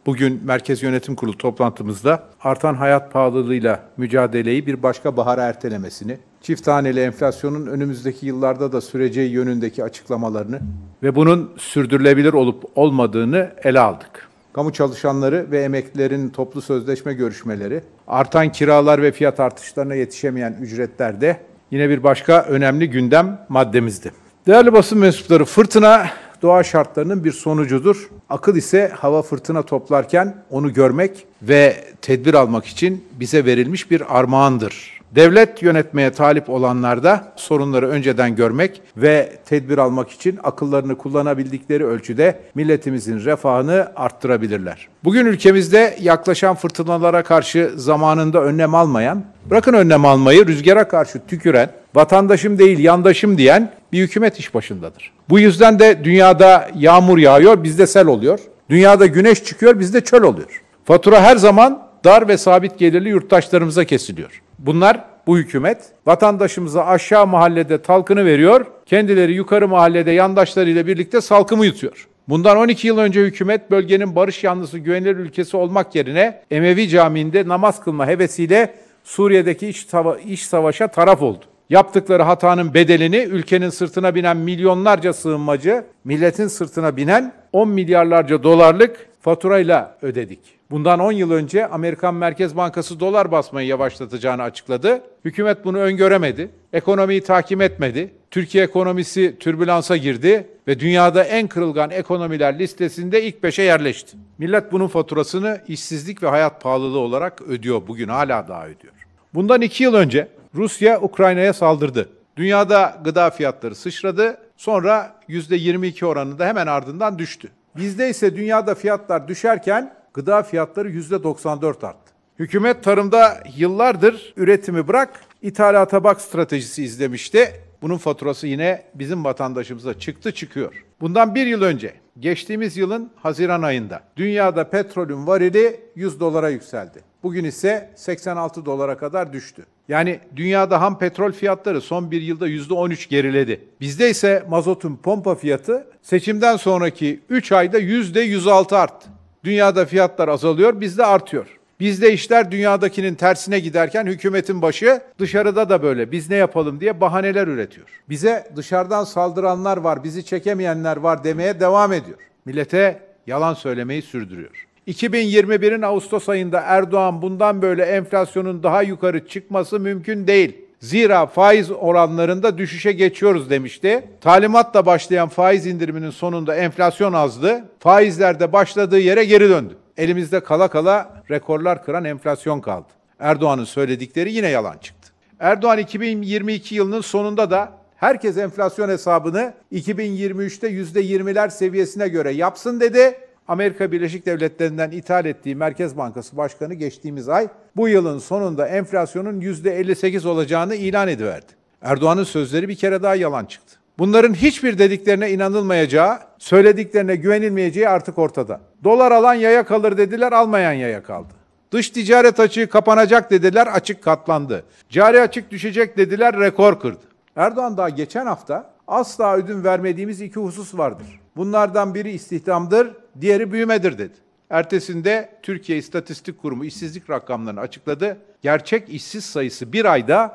Bugün Merkez Yönetim Kurulu toplantımızda artan hayat pahalılığıyla mücadeleyi bir başka bahara ertelemesini, çift haneli enflasyonun önümüzdeki yıllarda da süreceği yönündeki açıklamalarını ve bunun sürdürülebilir olup olmadığını ele aldık. Kamu çalışanları ve emeklilerin toplu sözleşme görüşmeleri, artan kiralar ve fiyat artışlarına yetişemeyen ücretler de yine bir başka önemli gündem maddemizdi. Değerli basın mensupları, fırtına doğa şartlarının bir sonucudur. Akıl ise hava fırtına toplarken onu görmek ve tedbir almak için bize verilmiş bir armağandır. Devlet yönetmeye talip olanlar da sorunları önceden görmek ve tedbir almak için akıllarını kullanabildikleri ölçüde milletimizin refahını arttırabilirler. Bugün ülkemizde yaklaşan fırtınalara karşı zamanında önlem almayan, bırakın önlem almayı, rüzgara karşı tüküren, vatandaşım değil yandaşım diyen bir hükümet iş başındadır. Bu yüzden de dünyada yağmur yağıyor, bizde sel oluyor. Dünyada güneş çıkıyor, bizde çöl oluyor. Fatura her zaman dar ve sabit gelirli yurttaşlarımıza kesiliyor. Bu hükümet vatandaşımıza aşağı mahallede talkını veriyor, kendileri yukarı mahallede yandaşlarıyla birlikte salkımı yutuyor. Bundan 12 yıl önce hükümet bölgenin barış yanlısı güvenilir ülkesi olmak yerine Emevi Camii'nde namaz kılma hevesiyle Suriye'deki iç savaşa taraf oldu. Yaptıkları hatanın bedelini ülkenin sırtına binen milyonlarca sığınmacı, milletin sırtına binen 10 milyarlarca dolarlık faturayla ödedik. Bundan 10 yıl önce Amerikan Merkez Bankası dolar basmayı yavaşlatacağını açıkladı. Hükümet bunu öngöremedi, ekonomiyi takip etmedi. Türkiye ekonomisi türbülansa girdi ve dünyada en kırılgan ekonomiler listesinde ilk 5'e yerleşti. Millet bunun faturasını işsizlik ve hayat pahalılığı olarak ödüyor. Bugün hala daha ödüyor. Bundan 2 yıl önce Rusya Ukrayna'ya saldırdı. Dünyada gıda fiyatları sıçradı. Sonra %22 oranında hemen ardından düştü. Bizde ise dünyada fiyatlar düşerken gıda fiyatları %94 arttı. Hükümet tarımda yıllardır üretimi bırak, ithalata bak stratejisi izlemişti. Bunun faturası yine bizim vatandaşımıza çıkıyor. Bundan 1 yıl önce, geçtiğimiz yılın Haziran ayında dünyada petrolün varili 100 dolara yükseldi. Bugün ise 86 dolara kadar düştü. Yani dünyada ham petrol fiyatları son 1 yılda %13 geriledi. Bizde ise mazotun pompa fiyatı seçimden sonraki 3 ayda %106 arttı. Dünyada fiyatlar azalıyor, bizde artıyor. Bizde işler dünyadakinin tersine giderken hükümetin başı dışarıda da böyle, biz ne yapalım diye bahaneler üretiyor. Bize dışarıdan saldıranlar var, bizi çekemeyenler var demeye devam ediyor. Millete yalan söylemeyi sürdürüyor. 2021'in Ağustos ayında Erdoğan bundan böyle enflasyonun daha yukarı çıkması mümkün değil. Zira faiz oranlarında düşüşe geçiyoruz demişti. Talimatla başlayan faiz indiriminin sonunda enflasyon azdı. Faizler de başladığı yere geri döndü. Elimizde kala kala rekorlar kıran enflasyon kaldı. Erdoğan'ın söyledikleri yine yalan çıktı. Erdoğan 2022 yılının sonunda da herkes enflasyon hesabını 2023'te %20'ler seviyesine göre yapsın dedi. Amerika Birleşik Devletleri'nden ithal ettiği Merkez Bankası Başkanı geçtiğimiz ay bu yılın sonunda enflasyonun %58 olacağını ilan ediverdi. Erdoğan'ın sözleri bir kere daha yalan çıktı. Bunların hiçbir dediklerine inanılmayacağı, söylediklerine güvenilmeyeceği artık ortada. Dolar alan yaya kalır dediler, almayan yaya kaldı. Dış ticaret açığı kapanacak dediler, açık katlandı. Cari açık düşecek dediler, rekor kırdı. Erdoğan daha geçen hafta asla ödün vermediğimiz 2 husus vardır. Bunlardan biri istihdamdır, diğeri büyümedir dedi. Ertesinde Türkiye İstatistik Kurumu işsizlik rakamlarını açıkladı. Gerçek işsiz sayısı bir ayda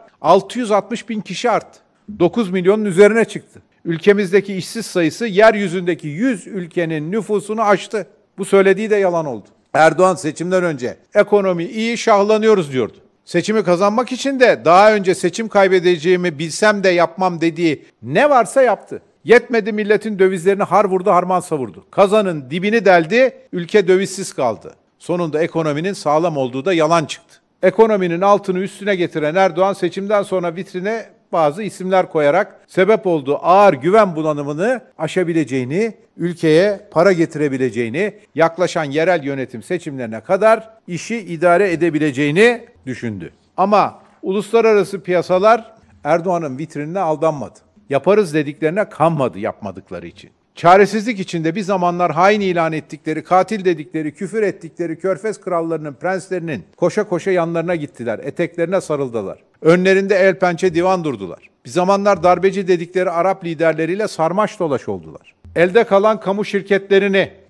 660 bin kişi arttı. 9 milyonun üzerine çıktı. Ülkemizdeki işsiz sayısı yeryüzündeki 100 ülkenin nüfusunu aştı. Bu söylediği de yalan oldu. Erdoğan seçimden önce ekonomi iyi, şahlanıyoruz diyordu. Seçimi kazanmak için de daha önce seçim kaybedeceğimi bilsem de yapmam dediği ne varsa yaptı. Yetmedi, milletin dövizlerini har vurdu harman savurdu. Kazanın dibini deldi, ülke dövizsiz kaldı. Sonunda ekonominin sağlam olduğu da yalan çıktı. Ekonominin altını üstüne getiren Erdoğan seçimden sonra vitrine bazı isimler koyarak sebep olduğu ağır güven bulanımını aşabileceğini, ülkeye para getirebileceğini, yaklaşan yerel yönetim seçimlerine kadar işi idare edebileceğini düşündü. Ama uluslararası piyasalar Erdoğan'ın vitrinine aldanmadı. Yaparız dediklerine kanmadı yapmadıkları için. Çaresizlik içinde bir zamanlar hain ilan ettikleri, katil dedikleri, küfür ettikleri Körfez krallarının, prenslerinin koşa koşa yanlarına gittiler, eteklerine sarıldılar. Önlerinde el pençe divan durdular. Bir zamanlar darbeci dedikleri Arap liderleriyle sarmaş dolaş oldular. Elde kalan kamu şirketlerini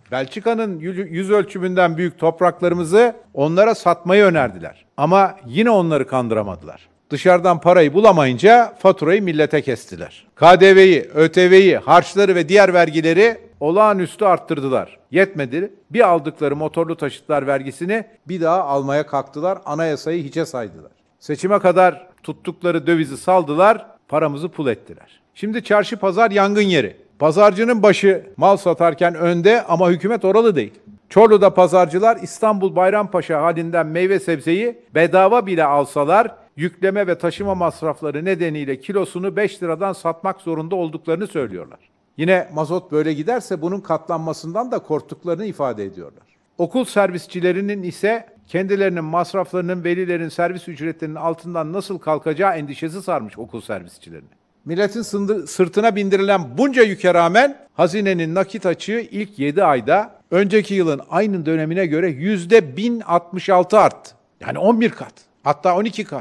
Belçika'nın yüz ölçümünden büyük topraklarımızı onlara satmayı önerdiler. Ama yine onları kandıramadılar. Dışarıdan parayı bulamayınca faturayı millete kestiler. KDV'yi, ÖTV'yi, harçları ve diğer vergileri olağanüstü arttırdılar. Yetmedi. Bir aldıkları motorlu taşıtlar vergisini bir daha almaya kalktılar. Anayasayı hiçe saydılar. Seçime kadar tuttukları dövizi saldılar, paramızı pul ettiler. Şimdi çarşı pazar yangın yeri. Pazarcının başı mal satarken önde ama hükümet oralı değil. Çorlu'da pazarcılar İstanbul Bayrampaşa halinden meyve sebzeyi bedava bile alsalar yükleme ve taşıma masrafları nedeniyle kilosunu 5 liradan satmak zorunda olduklarını söylüyorlar. Yine mazot böyle giderse bunun katlanmasından da korktuklarını ifade ediyorlar. Okul servisçilerinin ise kendilerinin masraflarının velilerin servis ücretlerinin altından nasıl kalkacağı endişesi sarmış okul servisçilerini. Milletin sırtına bindirilen bunca yüke rağmen hazinenin nakit açığı ilk 7 ayda önceki yılın aynı dönemine göre %1066 arttı. Yani 11 kat, hatta 12 kat.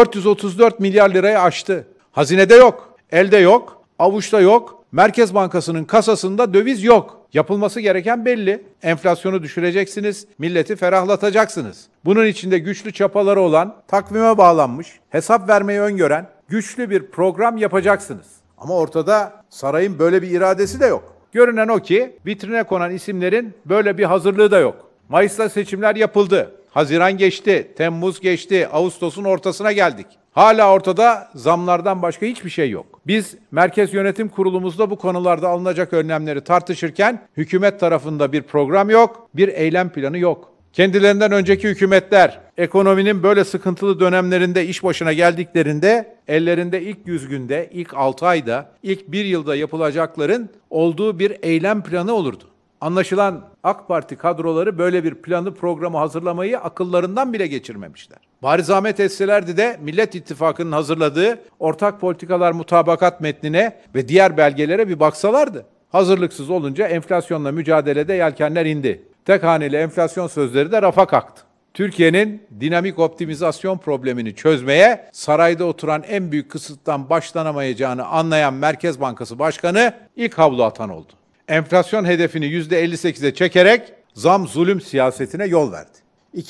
434 milyar lirayı aştı. Hazinede yok, elde yok, avuçta yok, Merkez Bankası'nın kasasında döviz yok. Yapılması gereken belli. Enflasyonu düşüreceksiniz, milleti ferahlatacaksınız. Bunun içinde güçlü çapaları olan, takvime bağlanmış, hesap vermeyi öngören, güçlü bir program yapacaksınız. Ama ortada sarayın böyle bir iradesi de yok. Görünen o ki vitrine konan isimlerin böyle bir hazırlığı da yok. Mayıs'ta seçimler yapıldı. Haziran geçti, Temmuz geçti, Ağustos'un ortasına geldik. Hala ortada zamlardan başka hiçbir şey yok. Biz Merkez Yönetim Kurulumuzda bu konularda alınacak önlemleri tartışırken hükümet tarafında bir program yok, bir eylem planı yok. Kendilerinden önceki hükümetler ekonominin böyle sıkıntılı dönemlerinde iş başına geldiklerinde ellerinde ilk 100 günde, ilk 6 ayda, ilk 1 yılda yapılacakların olduğu bir eylem planı olurdu. Anlaşılan AK Parti kadroları böyle bir planı programı hazırlamayı akıllarından bile geçirmemişler. Bari zahmet etselerdi de Millet İttifakı'nın hazırladığı ortak politikalar mutabakat metnine ve diğer belgelere bir baksalardı. Hazırlıksız olunca enflasyonla mücadelede yelkenler indi. Tek haneli enflasyon sözleri de rafa kalktı. Türkiye'nin dinamik optimizasyon problemini çözmeye sarayda oturan en büyük kısıttan başlanamayacağını anlayan Merkez Bankası Başkanı ilk havlu atan oldu. Enflasyon hedefini %58'e çekerek zam zulüm siyasetine yol verdi.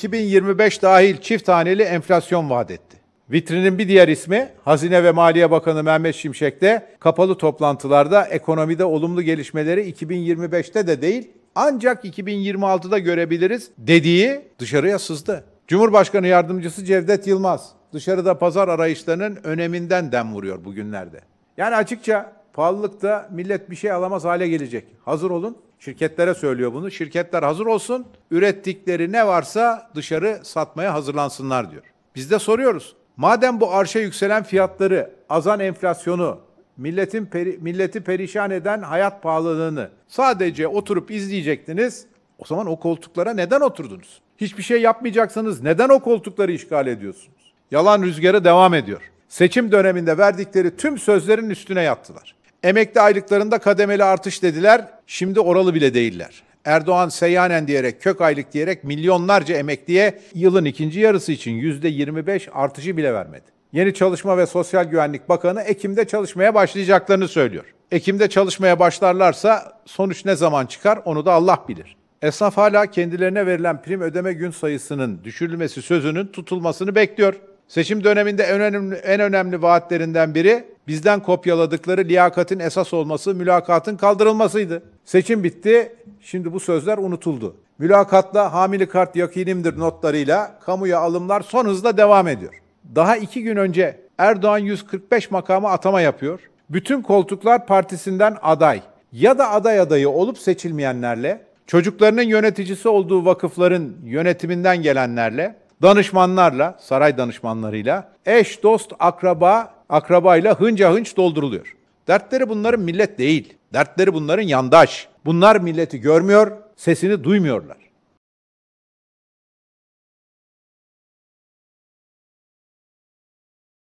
2025 dahil çift haneli enflasyon vaat etti. Vitrinin bir diğer ismi Hazine ve Maliye Bakanı Mehmet Şimşek de kapalı toplantılarda ekonomide olumlu gelişmeleri 2025'te de değil ancak 2026'da görebiliriz dediği dışarıya sızdı. Cumhurbaşkanı Yardımcısı Cevdet Yılmaz dışarıda pazar arayışlarının öneminden dem vuruyor bugünlerde. Yani açıkça pahalılıkta millet bir şey alamaz hale gelecek. Hazır olun. Şirketlere söylüyor bunu. Şirketler hazır olsun. Ürettikleri ne varsa dışarı satmaya hazırlansınlar diyor. Biz de soruyoruz. Madem bu arşa yükselen fiyatları, azan enflasyonu, milleti perişan eden hayat pahalılığını sadece oturup izleyecektiniz, o zaman o koltuklara neden oturdunuz? Hiçbir şey yapmayacaksanız neden o koltukları işgal ediyorsunuz? Yalan rüzgarı devam ediyor. Seçim döneminde verdikleri tüm sözlerin üstüne yattılar. Emekli aylıklarında kademeli artış dediler, şimdi oralı bile değiller. Erdoğan seyyanen diyerek, kök aylık diyerek milyonlarca emekliye yılın ikinci yarısı için %25 artışı bile vermedi. Yeni Çalışma ve Sosyal Güvenlik Bakanı Ekim'de çalışmaya başlayacaklarını söylüyor. Ekim'de çalışmaya başlarlarsa sonuç ne zaman çıkar onu da Allah bilir. Esnaf hala kendilerine verilen prim ödeme gün sayısının düşürülmesi sözünün tutulmasını bekliyor. Seçim döneminde en önemli vaatlerinden biri bizden kopyaladıkları liyakatin esas olması, mülakatın kaldırılmasıydı. Seçim bitti, şimdi bu sözler unutuldu. Mülakatla hamili kart yakinimdir notlarıyla kamuya alımlar son hızla devam ediyor. Daha 2 gün önce Erdoğan 145 makama atama yapıyor. Bütün koltuklar partisinden aday ya da aday adayı olup seçilmeyenlerle, çocuklarının yöneticisi olduğu vakıfların yönetiminden gelenlerle, danışmanlarla, saray danışmanlarıyla, eş, dost, akrabayla hınca hınç dolduruluyor. Dertleri bunların millet değil, dertleri bunların yandaş. Bunlar milleti görmüyor, sesini duymuyorlar.